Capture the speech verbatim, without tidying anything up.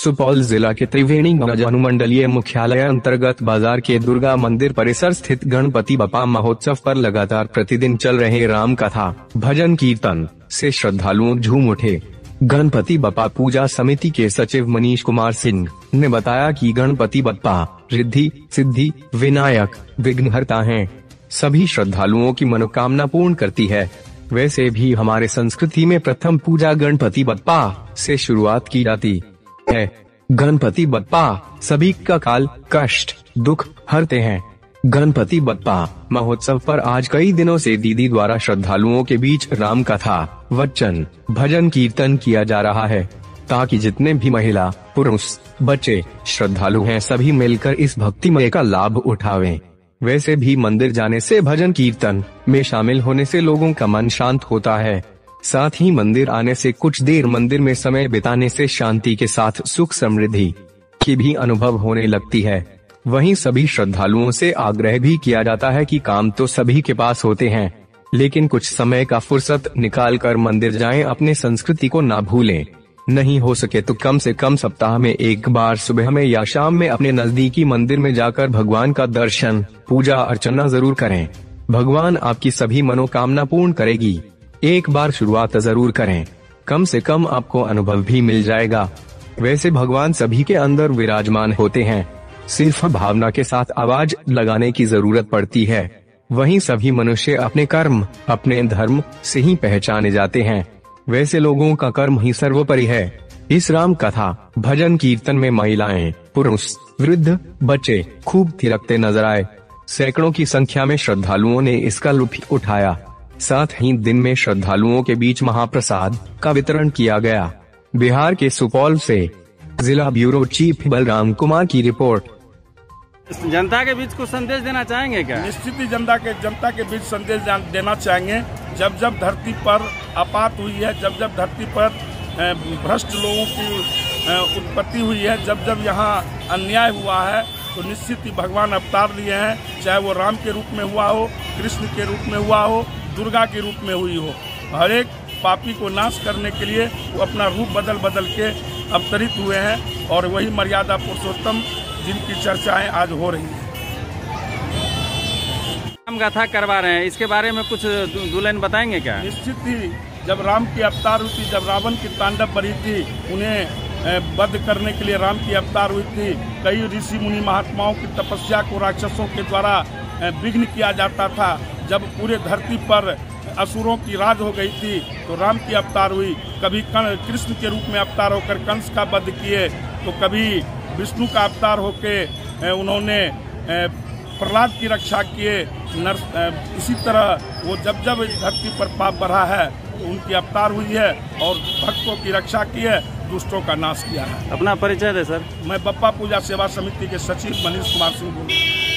सुपौल जिला के त्रिवेणीगंज अनुमंडलीय मुख्यालय अंतर्गत बाजार के दुर्गा मंदिर परिसर स्थित गणपति बप्पा महोत्सव पर लगातार प्रतिदिन चल रहे राम कथा भजन कीर्तन से श्रद्धालुओं झूम उठे। गणपति बप्पा पूजा समिति के सचिव मनीष कुमार सिंह ने बताया कि गणपति बप्पा रिद्धि सिद्धि विनायक विघ्नहर्ता हैं। सभी श्रद्धालुओं की मनोकामना पूर्ण करती है। वैसे भी हमारे संस्कृति में प्रथम पूजा गणपति बप्पा से शुरुआत की जाती है। गणपति बप्पा सभी का काल कष्ट दुख हरते हैं। गणपति बप्पा महोत्सव पर आज कई दिनों से दीदी द्वारा श्रद्धालुओं के बीच राम कथा वचन भजन कीर्तन किया जा रहा है, ताकि जितने भी महिला पुरुष बच्चे श्रद्धालु हैं सभी मिलकर इस भक्तिमय का लाभ उठावें। वैसे भी मंदिर जाने से भजन कीर्तन में शामिल होने से लोगों का मन शांत होता है। साथ ही मंदिर आने से कुछ देर मंदिर में समय बिताने से शांति के साथ सुख समृद्धि की भी अनुभव होने लगती है। वहीं सभी श्रद्धालुओं से आग्रह भी किया जाता है कि काम तो सभी के पास होते हैं, लेकिन कुछ समय का फुर्सत निकाल कर मंदिर जाएं, अपने संस्कृति को ना भूलें। नहीं हो सके तो कम से कम सप्ताह में एक बार सुबह में या शाम में अपने नजदीकी मंदिर में जाकर भगवान का दर्शन पूजा अर्चना जरूर करें। भगवान आपकी सभी मनोकामना पूर्ण करेगी। एक बार शुरुआत जरूर करें, कम से कम आपको अनुभव भी मिल जाएगा। वैसे भगवान सभी के अंदर विराजमान होते हैं, सिर्फ भावना के साथ आवाज लगाने की जरूरत पड़ती है। वहीं सभी मनुष्य अपने कर्म अपने धर्म से ही पहचाने जाते हैं। वैसे लोगों का कर्म ही सर्वोपरि है। इस राम कथा भजन कीर्तन में महिलाएं पुरुष वृद्ध बच्चे खूब थिरकते नजर आए। सैकड़ों की संख्या में श्रद्धालुओं ने इसका लुत्फ उठाया। साथ ही दिन में श्रद्धालुओं के बीच महाप्रसाद का वितरण किया गया। बिहार के सुपौल से जिला ब्यूरो चीफ बलराम कुमार की रिपोर्ट। जनता के बीच कुछ संदेश देना चाहेंगे क्या? निश्चित ही जनता के जनता के बीच संदेश देना चाहेंगे। जब जब धरती पर आपात हुई है, जब जब धरती पर भ्रष्ट लोगों की उत्पत्ति हुई है, जब जब यहाँ अन्याय हुआ है, तो निश्चित ही भगवान अवतार लिए हैं। चाहे वो राम के रूप में हुआ हो, कृष्ण के रूप में हुआ हो, दुर्गा के रूप में हुई हो, हर एक पापी को नाश करने के लिए वो अपना रूप बदल बदल के अवतरित हुए हैं। और वही मर्यादा पुरुषोत्तम जिनकी चर्चाएं आज हो रही है। राम कथा करवा रहे हैं, इसके बारे में कुछ दो लाइन बताएंगे क्या? निश्चित ही जब राम की अवतार हुई थी, जब रावण की तांडव बढ़ी थी, उन्हें वध करने के लिए राम की अवतार हुई थी। कई ऋषि मुनि महात्माओं की तपस्या को राक्षसों के द्वारा विघ्न किया जाता था। जब पूरे धरती पर असुरों की राज हो गई थी तो राम की अवतार हुई। कभी कृष्ण के रूप में अवतार होकर कंस का वध किए, तो कभी विष्णु का अवतार होके उन्होंने प्रहलाद की रक्षा किए। इसी तरह वो जब जब इस धरती पर पाप बढ़ा है तो उनकी अवतार हुई है और भक्तों की रक्षा की है, दुष्टों का नाश किया है। अपना परिचय दे सर। मैं बप्पा पूजा सेवा समिति के सचिव मनीष कुमार सिंह बोल रहा हूँ।